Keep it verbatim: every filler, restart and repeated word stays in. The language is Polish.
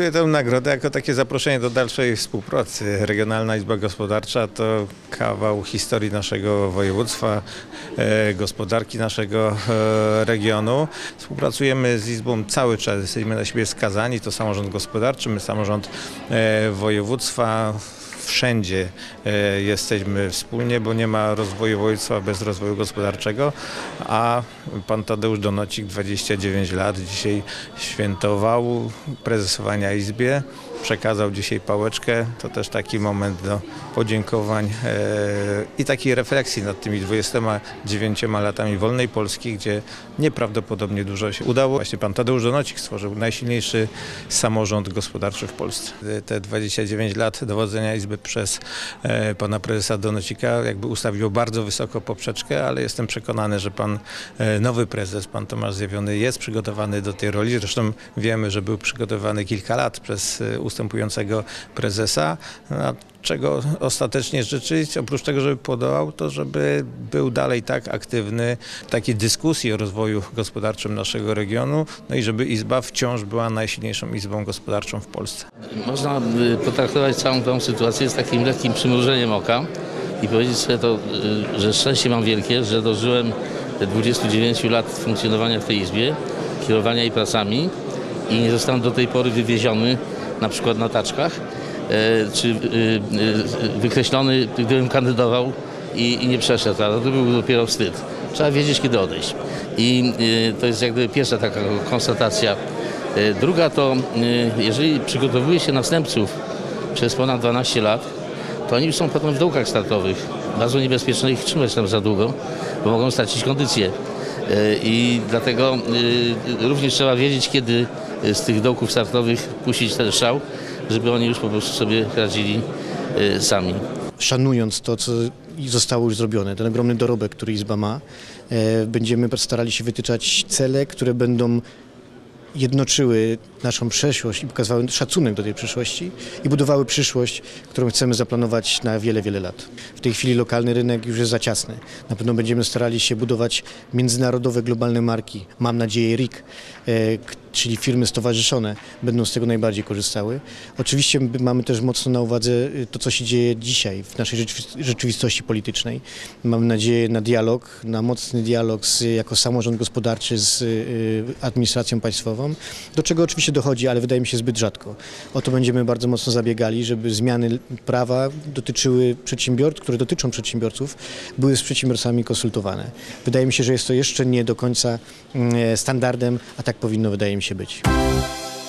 traktuję tę nagrodę jako takie zaproszenie do dalszej współpracy. Regionalna Izba Gospodarcza to kawał historii naszego województwa, e, gospodarki naszego e, regionu. Współpracujemy z Izbą cały czas, jesteśmy na siebie skazani, to samorząd gospodarczy, my samorząd e, województwa. Wszędzie e, jesteśmy wspólnie, bo nie ma rozwoju województwa bez rozwoju gospodarczego, a pan Tadeusz Donocik dwadzieścia dziewięć lat dzisiaj świętował prezesowania Izbie, przekazał dzisiaj pałeczkę. To też taki moment do podziękowań e, i takiej refleksji nad tymi dwudziestoma dziewięcioma latami wolnej Polski, gdzie nieprawdopodobnie dużo się udało. Właśnie pan Tadeusz Donocik stworzył najsilniejszy samorząd gospodarczy w Polsce. Te dwadzieścia dziewięć lat dowodzenia Izby przez e, pana prezesa Donocika jakby ustawiło bardzo wysoko poprzeczkę, ale jestem przekonany, że pan e, nowy prezes, pan Tomasz Zjawiony jest przygotowany do tej roli. Zresztą wiemy, że był przygotowany kilka lat przez e, ustępującego prezesa. A czego ostatecznie życzyć, oprócz tego, żeby podołał, to żeby był dalej tak aktywny w takiej dyskusji o rozwoju gospodarczym naszego regionu, no i żeby Izba wciąż była najsilniejszą izbą gospodarczą w Polsce. Można potraktować całą tę sytuację z takim lekkim przymrużeniem oka i powiedzieć sobie to, że szczęście mam wielkie, że dożyłem dwudziestu dziewięciu lat funkcjonowania w tej Izbie, kierowania jej pracami i nie zostałem do tej pory wywieziony na przykład na taczkach, czy wykreślony, gdybym kandydował i, i nie przeszedł, ale to był dopiero wstyd. Trzeba wiedzieć, kiedy odejść. I to jest jakby pierwsza taka konstatacja. Druga to, jeżeli przygotowuje się następców przez ponad dwanaście lat, to oni są potem w dołkach startowych. Bardzo niebezpieczne ich trzymać tam za długo, bo mogą stracić kondycję. I dlatego również trzeba wiedzieć, kiedy z tych dołków startowych puścić ten strzał, żeby oni już po prostu sobie radzili sami. Szanując to, co zostało już zrobione, ten ogromny dorobek, który Izba ma, będziemy starali się wytyczać cele, które będą jednoczyły naszą przeszłość i pokazywały szacunek do tej przyszłości i budowały przyszłość, którą chcemy zaplanować na wiele, wiele lat. W tej chwili lokalny rynek już jest za ciasny. Na pewno będziemy starali się budować międzynarodowe, globalne marki. Mam nadzieję R I C, czyli firmy stowarzyszone, będą z tego najbardziej korzystały. Oczywiście mamy też mocno na uwadze to, co się dzieje dzisiaj w naszej rzeczywistości politycznej. Mamy nadzieję na dialog, na mocny dialog z, jako samorząd gospodarczy z administracją państwową, do czego oczywiście dochodzi, ale wydaje mi się zbyt rzadko. O to będziemy bardzo mocno zabiegali, żeby zmiany prawa dotyczyły przedsiębiorców, które dotyczą przedsiębiorców, były z przedsiębiorcami konsultowane. Wydaje mi się, że jest to jeszcze nie do końca standardem, a tak powinno, wydaje mi się, być.